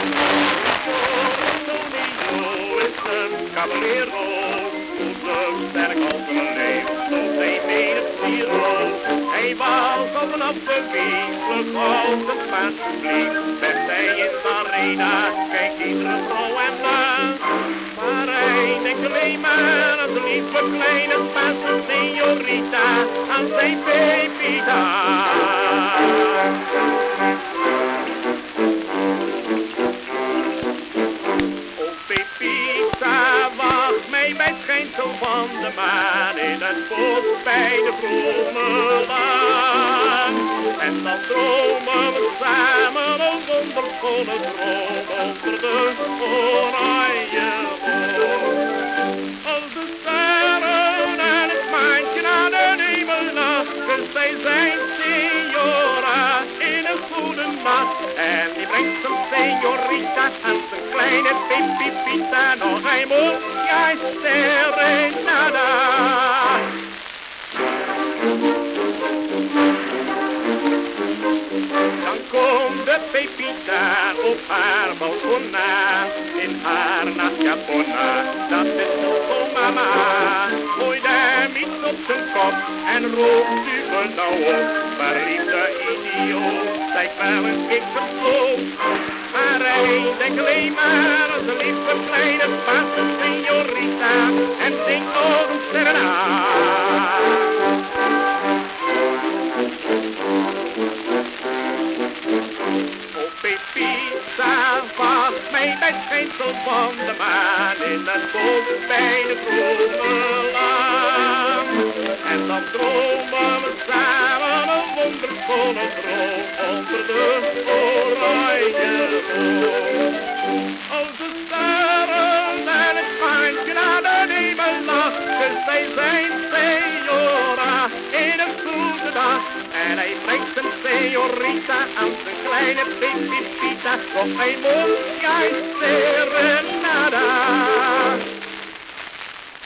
Tonino is een caballero, zo sterk als een leeuw, zo zijn menig Giro. Hij was op een afbeweeglijk als een Spaanse vlieg. Werd hij in de arena, kijkt iedere vrouw en laat. Maar hij denkt alleen maar aan de lieve kleine Spaanse señorita, aan zijn Pepita. Bij het schijnsel van de maan in het bos bij de bloemenlaan. En dan dromen we samen een wonderschone droom over de oranje boom. Als de sterren en het maantje naar de hemel lachen, zij zijn signora in een goede nacht. En die brengt zijn señorita aan zijn kleine Pepita nog eenmaal. Jij serenada. Dan komt de Pepita op haar balkon in haar nachtjaponna. Dat is zo mama. Gooit hem iets op zijn kop en roept u me nou op. Verliefde idioot, zij wel een kikkersloof. Maar hij denkt alleen maar aan de lieve kleine Spaanse señorita en zingt nog een serenade. Oh Pepita, vast mij bij het schijnsel van de maan in het bos bij de bloemenlaan. En dan dromen we samen een wonderschone droom onder de oranje boom. Als de sterren en het maantje naar de hemel lachen, zij zijn señora in een goede dag. En hij brengt zijn señorita aan zijn kleine Pepita, nog eenmaal, jij serenada.